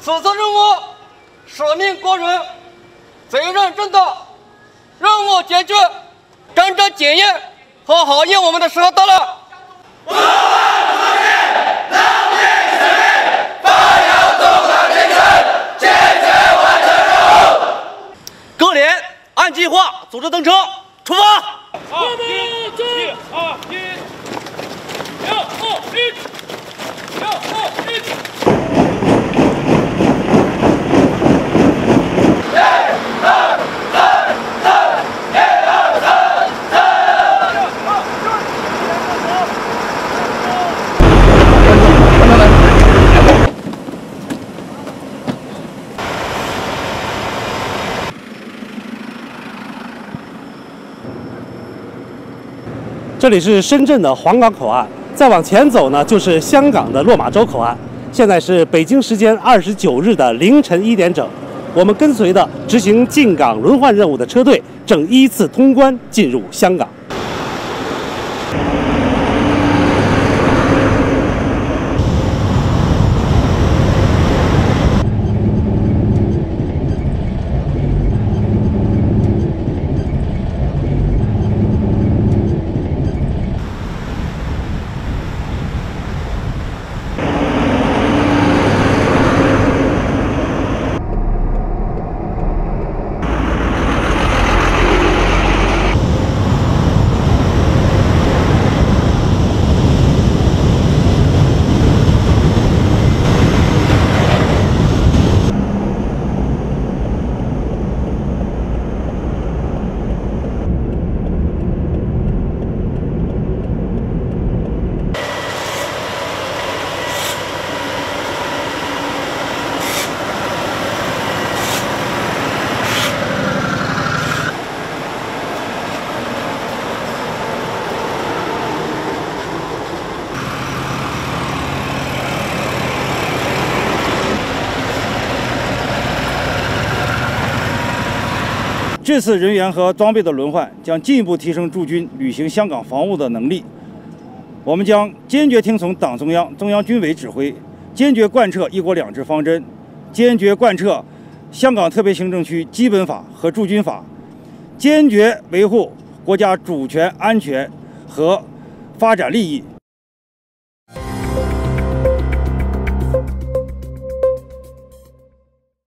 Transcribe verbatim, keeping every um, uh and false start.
此次任务使命过人，责任重大，任务艰巨，真正检验和考验我们的时候到了。不忘初心，牢记使命，发扬中国精神，坚决完成任务。各连按计划组织登车，出发。 二一，一二一，六二一，六二一。 这里是深圳的黄岗口岸，再往前走呢就是香港的落马洲口岸。现在是北京时间二十九日的凌晨一点整，我们跟随的执行进港轮换任务的车队正依次通关进入香港。 这次人员和装备的轮换将进一步提升驻军履行香港防务的能力。我们将坚决听从党中央、中央军委指挥，坚决贯彻“一国两制”方针，坚决贯彻香港特别行政区基本法和驻军法，坚决维护国家主权、安全和发展利益。